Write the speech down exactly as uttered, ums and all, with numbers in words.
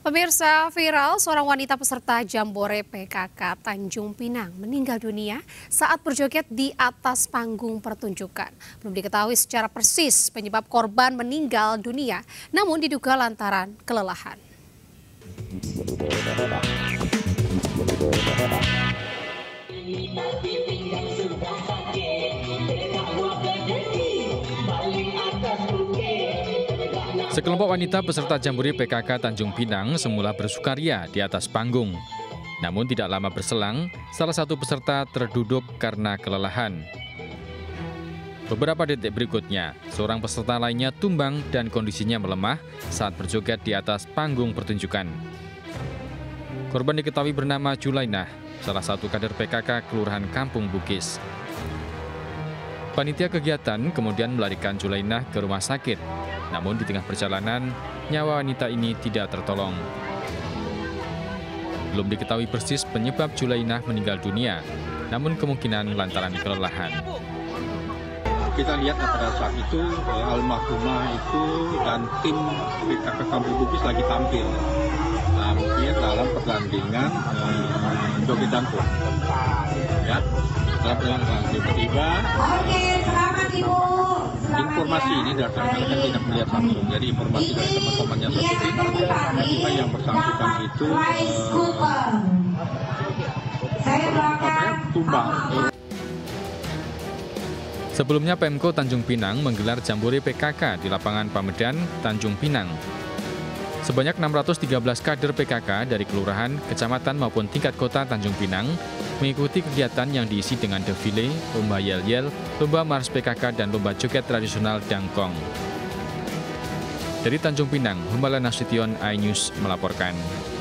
Pemirsa, viral seorang wanita peserta Jambore P K K Tanjung Pinang meninggal dunia saat berjoget di atas panggung pertunjukan. Belum diketahui secara persis penyebab korban meninggal dunia, namun diduga lantaran kelelahan. Sekelompok wanita peserta Jambore P K K Tanjung Pinang semula bersukaria di atas panggung. Namun tidak lama berselang, salah satu peserta terduduk karena kelelahan. Beberapa detik berikutnya, seorang peserta lainnya tumbang dan kondisinya melemah saat berjoget di atas panggung pertunjukan. Korban diketahui bernama Julainah, salah satu kader P K K Kelurahan Kampung Bugis. Panitia kegiatan kemudian melarikan Julainah ke rumah sakit. Namun di tengah perjalanan, nyawa wanita ini tidak tertolong. Belum diketahui persis penyebab Julainah meninggal dunia, namun kemungkinan lantaran kelelahan. Kita lihat pada saat itu almarhumah itu dan tim P K K Kampung Bugis lagi tampil. Nah, mungkin dalam pertandingan eh, joget dangdut. Ya, setelah pertandingan tiba-tiba. Oke, selamat Ibu. Informasi ini datang karena kan tidak melihat langsung. Jadi informasi dari teman-temannya satu tim, tiba-tiba yang bersangkutan itu eh, tumbang. Sebelumnya Pemko Tanjung Pinang menggelar Jambore P K K di lapangan Pamedan, Tanjung Pinang. Sebanyak enam ratus tiga belas kader P K K dari kelurahan, kecamatan maupun tingkat kota Tanjung Pinang mengikuti kegiatan yang diisi dengan defile, lomba yel-yel, lomba mars P K K dan lomba joget tradisional dangkong. Dari Tanjung Pinang, Humbala Nasution, iNews melaporkan.